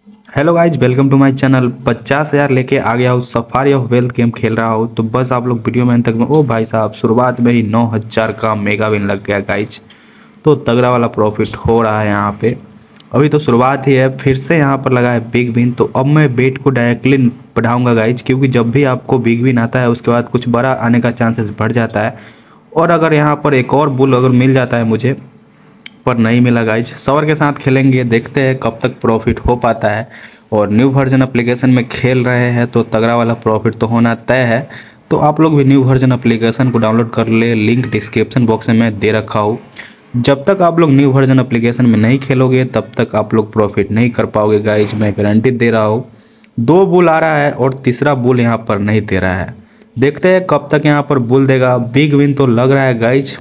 Hello guys, welcome to my channel. 50,000 लेके आ गया हूँ। सफारी ऑफ वेल्थ गेम खेल रहा हूँ, तो बस आप लोग वीडियो में अंत तक में। ओ भाई साहब, शुरुआत में ही 9,000 का मेगा विन लग गया गाइज। तो तगड़ा वाला प्रॉफिट हो रहा है यहाँ पे। अभी तो शुरुआत ही है, फिर से यहाँ पर लगा है बिग विन। तो अब मैं बेट को डायरेक्टली बढ़ाऊंगा गाइज, क्योंकि जब भी आपको बिग विन आता है उसके बाद कुछ बड़ा आने का चांसेस बढ़ जाता है। और अगर यहाँ पर एक और बुल अगर मिल जाता है मुझे, पर नहीं मिला गाइज। सवर के साथ खेलेंगे, देखते हैं कब तक प्रॉफिट हो पाता है। और न्यू वर्जन एप्लीकेशन में खेल रहे हैं तो तगड़ा वाला प्रॉफिट तो होना तय है। तो आप लोग भी न्यू वर्जन एप्लीकेशन को डाउनलोड कर ले, लिंक डिस्क्रिप्शन बॉक्स में मैं दे रखा हूँ। जब तक आप लोग न्यू वर्जन एप्लीकेशन में नहीं खेलोगे तब तक आप लोग प्रॉफिट नहीं कर पाओगे गाइज, मैं गारंटी दे रहा हूँ। दो बुल आ रहा है और तीसरा बुल यहाँ पर नहीं दे रहा है। देखते हैं कब तक यहाँ पर बुल देगा। बिग विन तो लग रहा है गाइज,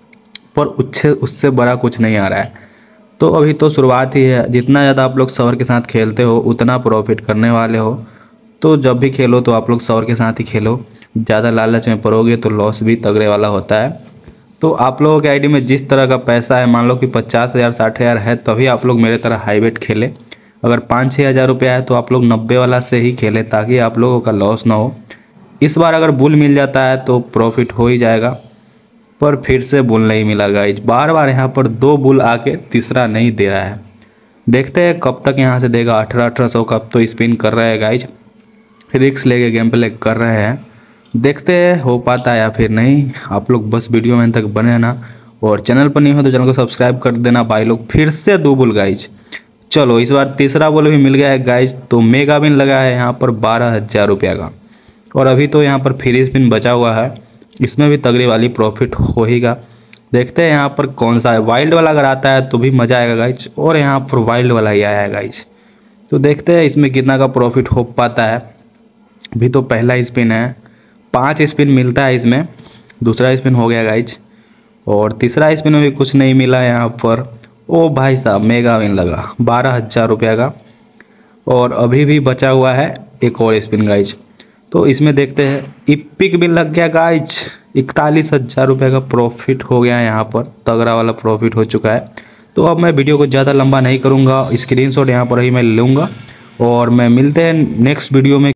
पर उससे उससे बड़ा कुछ नहीं आ रहा है। तो अभी तो शुरुआत ही है। जितना ज़्यादा आप लोग सवर के साथ खेलते हो उतना प्रॉफिट करने वाले हो। तो जब भी खेलो तो आप लोग सवर के साथ ही खेलो। ज़्यादा लालच में पड़ोगे तो लॉस भी तगड़े वाला होता है। तो आप लोगों के आईडी में जिस तरह का पैसा है, मान लो कि 50,000 60,000 है, तभी आप लोग मेरे तरह हाई बेट खेले। अगर 5-6 हज़ार रुपया है तो आप लोग 90 वाला से ही खेले, ताकि आप लोगों का लॉस ना हो। इस बार अगर बुल मिल जाता है तो प्रॉफिट हो ही जाएगा, पर फिर से बुल नहीं मिला गाइज। बार बार यहाँ पर दो बुल आके तीसरा नहीं दे रहा है। देखते हैं कब तक यहाँ से देगा। 1800 का तो स्पिन कर रहे हैं गाइज, रिक्स लेके गेम प्ले कर रहे हैं। देखते हैं हो पाता है या फिर नहीं। आप लोग बस वीडियो में तक बने ना, और चैनल पर नहीं हो तो चैनल को सब्सक्राइब कर देना भाई लोग। फिर से दो बुल गाइज। चलो इस बार तीसरा बुल भी मिल गया है गाइज। तो मेगा विन लगा है यहाँ पर 12,000 रुपया का। और अभी तो यहाँ पर फ्री स्पिन बचा हुआ है, इसमें भी तगड़ी वाली प्रॉफिट होएगा। देखते हैं यहाँ पर कौन सा है। वाइल्ड वाला अगर आता है तो भी मज़ा आएगा गाइज, और यहाँ पर वाइल्ड वाला ही आया है गाइज। तो देखते हैं इसमें कितना का प्रॉफिट हो पाता है। अभी तो पहला स्पिन है, 5 स्पिन मिलता है इसमें। दूसरा स्पिन हो गया गाइज, और तीसरा स्पिन में भी कुछ नहीं मिला यहाँ पर। ओ भाई साहब, मेगा विन लगा 12,000 रुपया का। और अभी भी बचा हुआ है एक और स्पिन गाइज। तो इसमें देखते हैं। इपिक भी लग गया गाइज, 41,000 रुपये का प्रॉफिट हो गया है यहाँ पर। तगड़ा वाला प्रॉफिट हो चुका है। तो अब मैं वीडियो को ज़्यादा लंबा नहीं करूँगा, स्क्रीनशॉट यहाँ पर ही मैं लूँगा। और मैं मिलते हैं नेक्स्ट वीडियो में।